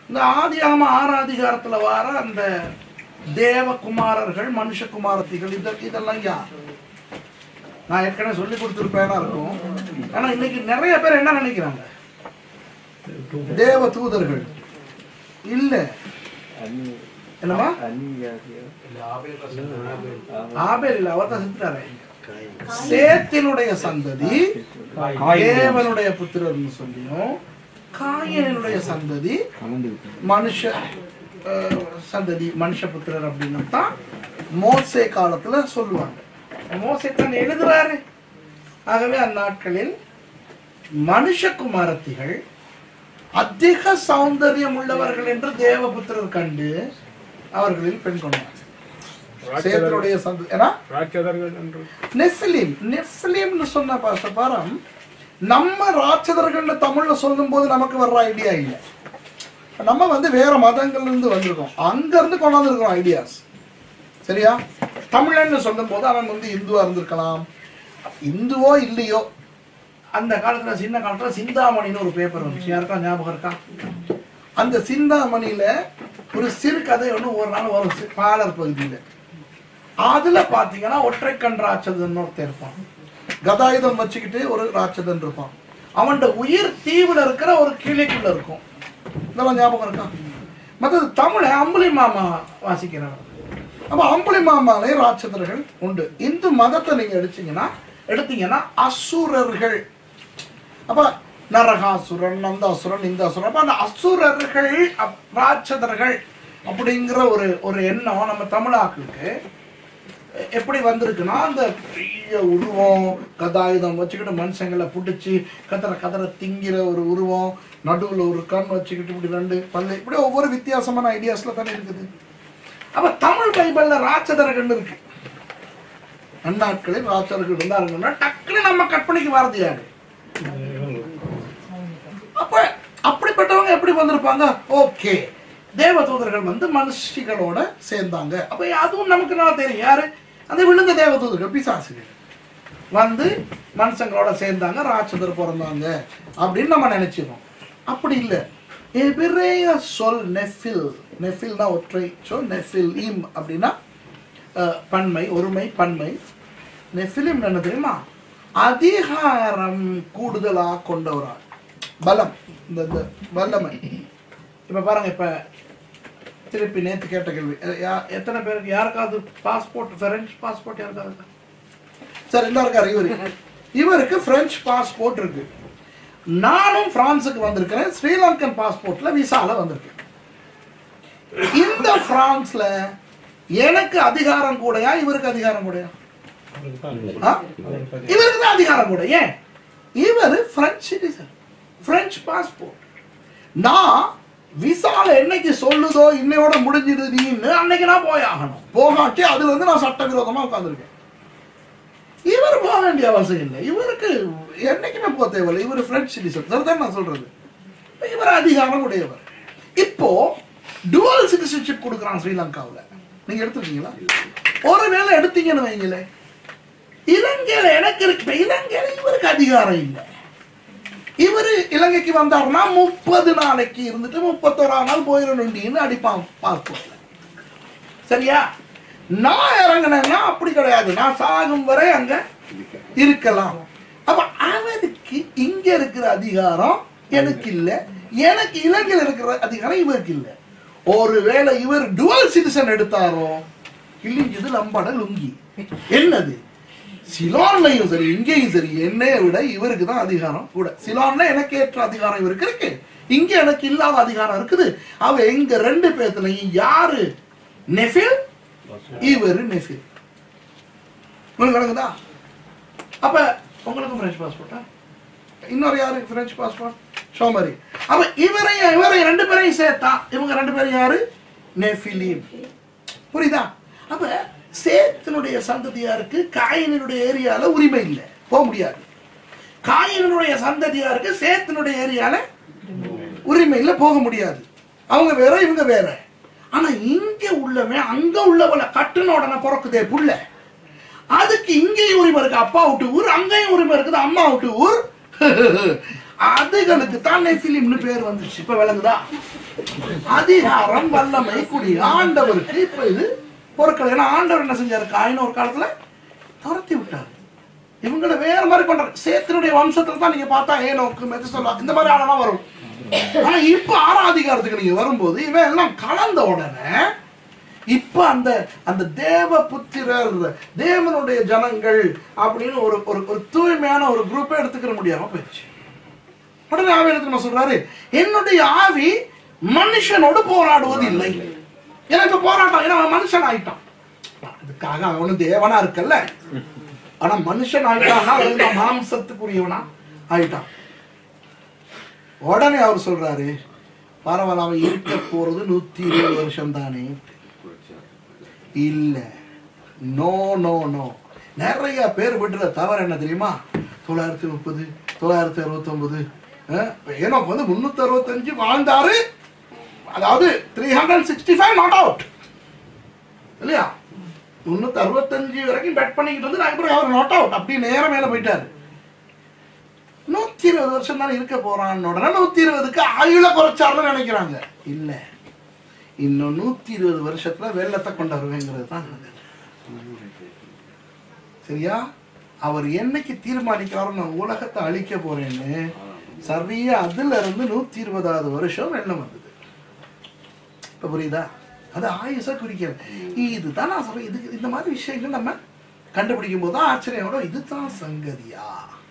இந்த ஆதியாகம 6 அதிகாரத்துல வர அந்த தேவகுமாரர்கள் மனுஷகுமாரத்திகள் இதெல்லாம் யார்? நான் ஏற்கனவே சொல்லி கொடுத்துருப்பேனா இருக்கும். ஆனா இன்னைக்கு நிறைய பேர் என்ன நினைக்கிறாங்க, தேவ தூதர்கள் இல்ல. என்னமா ஆபேல் இல்ல, அவர் தான் செத்துட்டாரு. சேத்தினுடைய சந்ததி தேவனுடைய புத்திரர்னு சொல்லியும், காயினுடைய சந்ததி மனுஷ சந்ததி மனுஷ புத்திரர் அப்படின்னு தான் மோசே காலத்துல சொல்லுவாங்க. மோசே தான் எழுதுறாரு. ஆகவே அந்நாட்களில் மனுஷகுமாரத்திகள் அதிக சௌந்தரியம் உள்ளவர்கள் என்று தேவபுத்திரர் கண்டு அவர்களில் பெண் கொண்டார். சேத்தனுடைய நெஃபிலிம் சொன்ன பாரம் நம்ம ராட்சதர்கள் தமிழ்ல சொல்லும் போது நமக்கு வர்ற ஐடியா இல்லை. நம்ம வேற மதங்கள்ல இருந்து வந்திருக்கோம், அங்க இருந்து கொண்டாந்து இருக்கோம் ஐடியாஸ். சரியா? தமிழன்னு சொல்லும் போது அவன் இந்துவா இருந்திருக்கலாம். இந்துவோ இல்லையோ, அந்த காலத்துல சின்ன காலத்துல சிந்தாமணின்னு ஒரு பேப்பர் வந்துச்சு, யாருக்கா ஞாபகம் இருக்கா? அந்த சிந்தாமணியில ஒரு சிறு கதை ஒன்று ஒரு நாள் வரும் பாலர் பகுதியில. அதுல பாத்தீங்கன்னா ஒற்றை கண் ராட்சதன் ஒருத்தர் இருப்பான், கதாயுதம் வச்சுக்கிட்டு ஒரு ராட்சதன் இருப்பான். அவன் உயிர் தீவுல இருக்கிற ஒரு கிளிக்குள்ள இருக்கும். இதெல்லாம் ஞாபகம் இருக்கா? மற்றது தமிழ அம்புலி மாமா வாசிக்கிறவர். அப்ப அம்புலி மாமாலே ராட்சதர்கள் உண்டு. இந்து மதத்தை நீங்க எடுத்தீங்கன்னா அசுரர்கள். அப்ப நரகாசுரன், நந்தாசுரன், இந்தாசுரன். அப்ப அந்த அசுரர்கள் ராட்சதர்கள் அப்படிங்கிற ஒரு எண்ணம் நம்ம தமிழாக்களுக்கு எப்படி வந்திருக்குன்னா, அந்த பெரிய உருவம் கதாயுதம் வச்சுக்கிட்டு மனுஷங்களை பிடிச்சி கதற திங்கிற ஒரு உருவம், நடுவில் ஒரு கண் வச்சுக்கிட்டு இப்படி 2 பல்லு, இப்படி ஒவ்வொரு வித்தியாசமான ஐடியாஸ்ல தானே இருக்குது. அப்ப தமிழ் பைபிள்ல ராட்சதர்கள் இருக்கு. அந்நாட்களில் ராட்சதர்கள் இருந்தாருன்னா டக்குன்னு நம்ம கற்பனைக்கு வரது யாரு? அப்ப அப்படிப்பட்டவங்க எப்படி வந்திருப்பாங்க? ஓகே, தேவதூதர்கள் மனுஷிகளோட சேர்ந்தாங்க. அப்ப அதுவும் நமக்கு நல்லா தெரியும். யாரு? அந்த விழுந்த தேவதூதர்கள், பிசாசுகள் மனுஷங்களோட சேர்ந்தாங்க, ராட்சதர் பிறந்தாங்க அப்படின்னு நம்ம நினைச்சிருக்கோம். அப்படி இல்லை. எபிரேய சொல் நெஃபில், நெஃபில்னா ஒற்றை சொல், நெஃபிலிம் அப்படின்னா பன்மை, ஒருமை பன்மை. நெஃபிலிம் என்ன தெரியுமா? அதிகாரம் கூடுதலாக கொண்டவரால், பலம், இந்த வல்லமை. இப்ப பாருங்க, இப்ப திருப்பி நேற்று கேட்ட கேள்வி, எத்தனை பேருக்கு யாருக்காவது பாஸ்போர்ட், பிரெஞ்சு பாஸ்போர்ட் யாருக்காவது? சார் என்ன இருக்காரு? இவருக்கு பிரெஞ்சு பாஸ்போர்ட் இருக்கு. நானும் பிரான்ஸுக்கு வந்திருக்கிறேன், ஸ்ரீலங்கன் பாஸ்போர்ட்ல விசால வந்திருக்கேன். இந்த பிரான்ஸ்ல எனக்கு அதிகாரம் கூடயா இவருக்கு அதிகாரம் கூடயா? இவருக்கு தான் அதிகாரம் கூட. ஏன்? இவர் பிரெஞ்சு சிட்டிசன், பிரெஞ்சு பாஸ்போர்ட். நான் விசால என்னைக்கு சொல்லுதோ இன்னையோட முடிஞ்சிருந்தீன்னு அன்னைக்கு நான் போயாகணும். போகாட்டி அதுல நான் சட்டவிரோதமா உட்கார்ந்துருக்கேன். இவர் போக வேண்டிய அவசியம் இல்லை. இவருக்கு என்னைக்குமே போக தேவையில்லை. இவர் பிரெஞ்சு சிட்டிசன் தான் நான் சொல்றது. இவர் அதிகாரம் உடையவர். இப்போ டுவல் சிட்டிசன்ஷிப் கொடுக்குறான் ஸ்ரீலங்காவில். நீங்க எடுத்துருக்கீங்களா? ஒருவேளை எடுத்தீங்கன்னு வைங்களேன், இலங்கையில எனக்கு இருக்கு, இலங்கையில இவருக்கு அதிகாரம் இல்லை. இவரு இலங்கைக்கு வந்தாருன்னா 30 நாளைக்கு இருந்துட்டு 31ஆம் நாள் போயிடணும்னு அடிப்பான் பாஸ்போர்ட்ல. சரியா? நான் இறங்கினேன்னா அப்படி கிடையாது, நான் சாகும் வரை அங்க இருக்கலாம். அப்ப அவருக்கு இங்க இருக்கிற அதிகாரம் எனக்கு இல்லை, எனக்கு இலங்கையில் இருக்கிற அதிகாரம் இவருக்கு இல்லை. ஒருவேளை இவர் டுவல் சிட்டிசன் எடுத்தாரோ கிழிஞ்சது லம்பாட லுங்கி. என்னது? சிலோன்லையும் சரி இங்கேயும் சரி என்னைய விட இவருக்கு தான் அதிகாரம் கூட. சிலோன்ல எனக்கு ஏற்ற அதிகாரம் இவருக்கு இருக்கு, இங்க எனக்கு இல்லாத அதிகாரம் இருக்குது. அவ எங்க 2 பேர்த்துலையும் யாரு நெஃபில்? இவரு நெஃபில். உங்களுக்கு விளங்குதா? அப்ப உங்களுக்கு பிரெஞ்சு பாஸ்போர்ட்டா? இன்னொரு யாரு பிரெஞ்சு பாஸ்போர்ட்? சோமரி. அப்ப இவரையும் 2 பேரையும் சேர்த்தா இவங்க 2 பேரும் யாரு? நெஃபிலிம். புரியுதா? அப்ப சேத்தினுடைய சந்ததியாருக்கு காயினுடைய ஏரியால உரிமை இல்லை, போக முடியாது. காயினுடைய சந்ததியாருக்கு சேத்தினுடைய ஏரியால உரிமை இல்லை, போக முடியாது. அவங்க வேற இவங்க வேற. ஆனா இங்க உள்ளவன் அங்க உள்ளவள கட்டுன உடனே பிறக்குதே புள்ள, அதுக்கு இங்கேயும் உரிமை இருக்கு. அப்பா விட்டு ஊர், அங்கேயும் உரிமை இருக்குது அம்மா விட்டு ஊர். அதுகளுக்கு தான் நெஃபிலிம்னு பேர் வந்துச்சு. இப்ப விளங்குதா? அதிகாரம், வல்லமை, குடி ஆண்டவருக்கு இப்ப இது பொருட்கள். ஏன்னா ஆண்டவர் என்ன செஞ்சாரு? காயின ஒரு காலத்துல துரத்தி விட்டாரு. இவங்களை வேற மாதிரி கொண்டாரு. சேத்தினுடைய வம்சத்துல தான் நீங்க பார்த்தா ஏனோக்கு, மெதுசலா இந்த மாதிரி ஆளெல்லாம் வரும். ஆனா இப்ப 6ஆம் அதிகாரத்துக்கு நீங்க வரும்போது இவன் எல்லாம் கலந்த உடனே இப்ப அந்த அந்த தேவ புத்திரர், தேவனுடைய ஜனங்கள் அப்படின்னு ஒரு ஒரு தூய்மையான ஒரு குரூப்பை எடுத்துக்கிற முடியாம போயிடுச்சு. உடனே ஆவி என்ன சொல்றாரு? என்னுடைய ஆவி மனுஷனோடு போராடுவது இல்லை. ஏன்னா இப்ப போராட்டம், ஏன்னா அவன் மனுஷன் ஆயிட்டான். அதுக்காக அவன் ஒண்ணு தேவனா இருக்கல்ல, ஆனா மனுஷன் ஆயிட்டான், மாம்சத்துக்குரியவனா ஆயிட்டான். உடனே அவர் சொல்றாரு, பரவாயில்ல, அவன் இருக்க போறது 120 வருஷம் தானே. இல்ல, நோ நோ நோ. நிறைய பேர் விடுற தவறு என்ன தெரியுமா? 930, 969, ஏன்னா வந்து 365 வாழ்ந்தாரு. அதாவது 365 நாட் அவுட் இல்லையா? 365 வரைக்கும் பெட் பண்ணிக்கிட்டு வந்து நாங்க அவர் நாட் அவுட் அப்படி நேரம் மேல போயிட்டாரு. 120 வருஷம் தான் இருக்க போறான்னு உடனே 120க்கு ஆயுள குறைச்சாருன்னு நினைக்கிறாங்க. இல்ல, இன்னும் 120 வருஷத்துல வெள்ளத்தை கொண்டு வருவேங்கிறது தான். சரியா? அவர் என்னைக்கு தீர்மானிக்கிறாரோ நான் உலகத்தை அழிக்க போறேன்னு, சரியா அதுல இருந்து 120வது வருஷம் வெள்ளம் வந்தது. இப்ப புரியுதா? அது ஆயுச குறிக்கிறது. இதுதான் நான் சொல்றேன். இதுக்கு இந்த மாதிரி விஷயங்கள் நம்ம கண்டுபிடிக்கும் போதுதான் ஆச்சரியம். இதுதான் சங்கதியா?